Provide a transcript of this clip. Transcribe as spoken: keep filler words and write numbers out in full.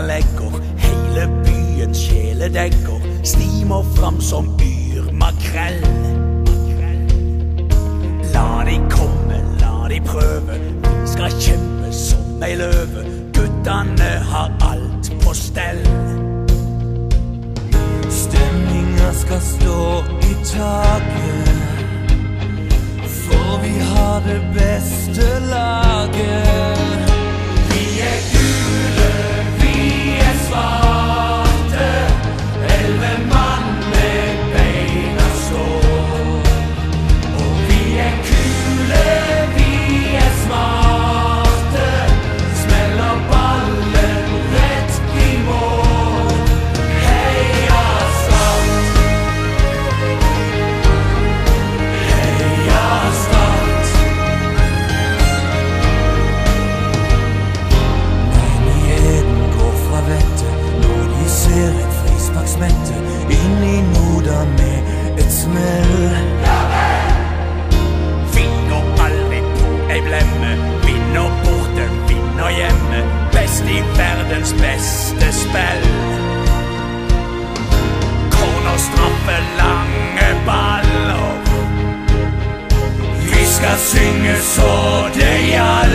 legger hele byens kjæledegger stimer fram som yr makrell. La de komme, la de prøve, vi skal kjempe som ei løve. Guttene har alt på stell. Stemninga skal stå i taket, for vi har det beste laget. Vi er gule, vi er svarte, elleve mann med beina står. Og vi er kule, vi er smarte, smeller ballen rett i mål. Heia Start! Heia Start! Menigheten går fra vettet når de ser et frisparksmette inn i Noda med et smell. Vi går aldri på ei blemme, vinner borte, vinner hjemme, best i verdens beste spill. Corner, straffe, lange baller, vi skal synge så det gjaldt.